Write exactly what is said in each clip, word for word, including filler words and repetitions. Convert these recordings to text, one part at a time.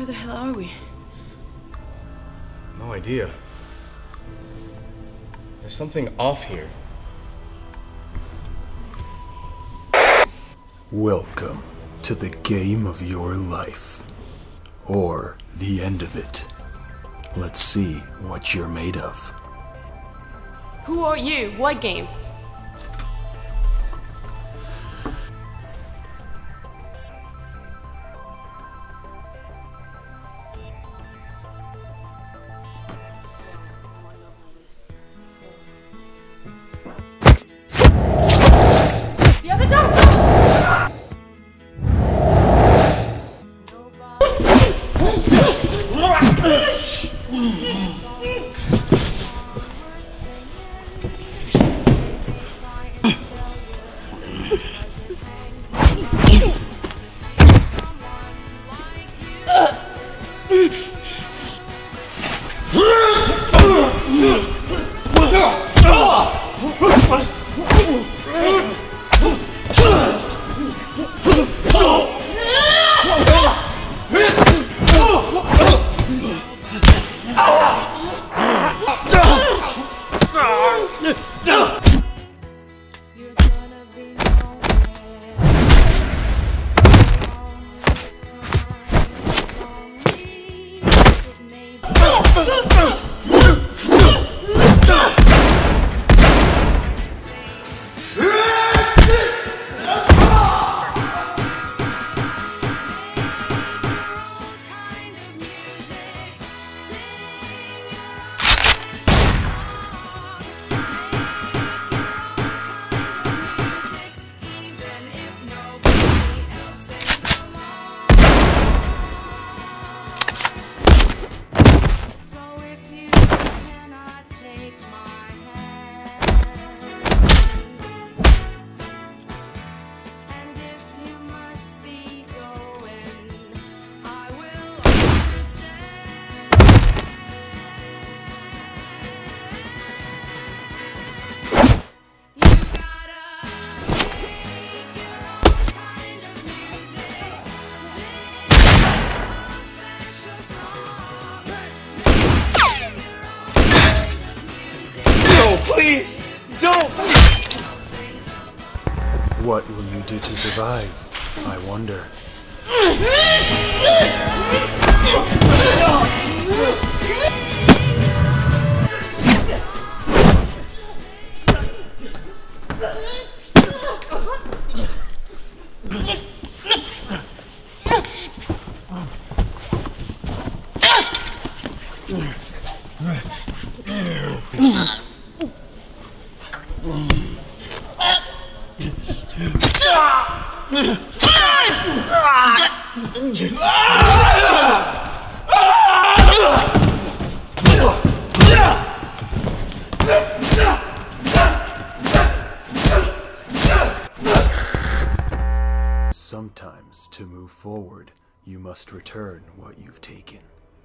the hell are we? No idea. There's something off here. Welcome to the game of your life. Or the end of it. Let's see what you're made of. Who are you? What game? The other door! Please, don't! What will you do to survive? I wonder. Sometimes, to move forward, you must return what you've taken.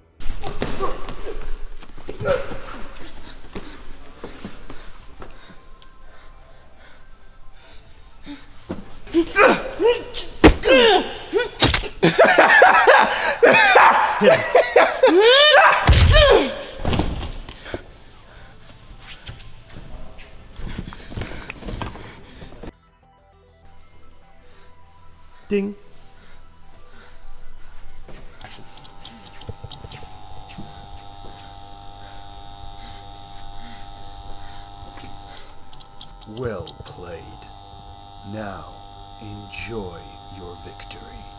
Ding. Well played. Now, enjoy your victory.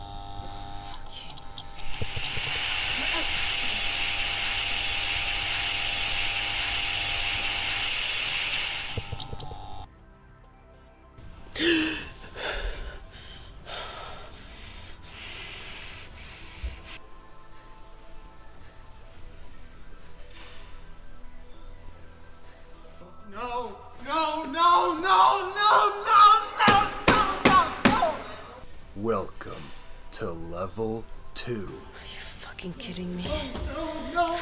No, no, no, no, no, no, no, no, no, no! Welcome to level two. Are you fucking kidding me? No, no,